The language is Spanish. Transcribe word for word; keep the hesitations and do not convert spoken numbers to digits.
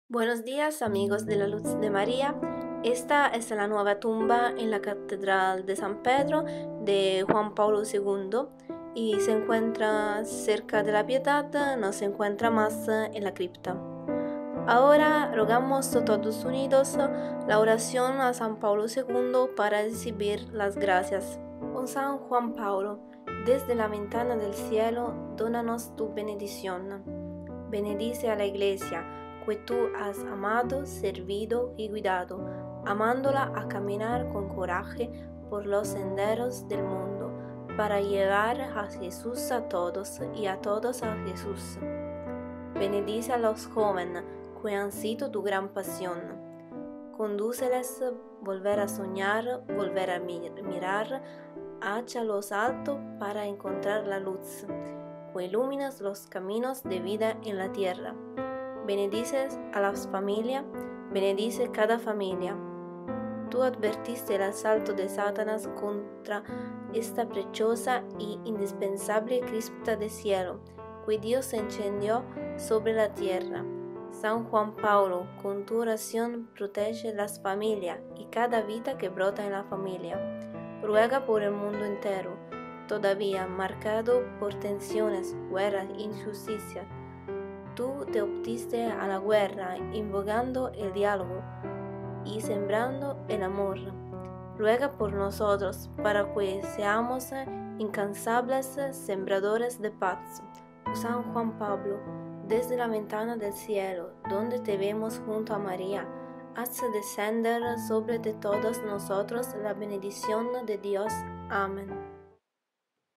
Buenos días amigos de la Luz de María. Esta es la nueva tumba en la Catedral de San Pedro de Juan Pablo segundo y se encuentra cerca de la Piedad, no se encuentra más en la cripta. Ahora rogamos todos unidos la oración a San Pablo segundo para recibir las gracias. Oh San Juan Pablo, desde la ventana del cielo, dónanos tu bendición. Benedice a la Iglesia, que tú has amado, servido y cuidado, amándola a caminar con coraje por los senderos del mundo, para llevar a Jesús a todos y a todos a Jesús. Benedice a los jóvenes que han sido tu gran pasión. Condúceles volver a soñar, volver a mirar hacia los altos para encontrar la luz, que iluminas los caminos de vida en la tierra. Benedices a las familias, benedice cada familia. Tú advertiste el asalto de Satanás contra esta preciosa y indispensable cripta de cielo, que Dios encendió sobre la tierra. San Juan Pablo, con tu oración protege las familias y cada vida que brota en la familia. Ruega por el mundo entero, todavía marcado por tensiones, guerras e injusticias. Tú te optiste a la guerra, invocando el diálogo y sembrando el amor. Ruega por nosotros para que seamos incansables sembradores de paz. San Juan Pablo, desde la ventana del cielo, donde te vemos junto a María, haz descender sobre de todos nosotros la bendición de Dios. Amén.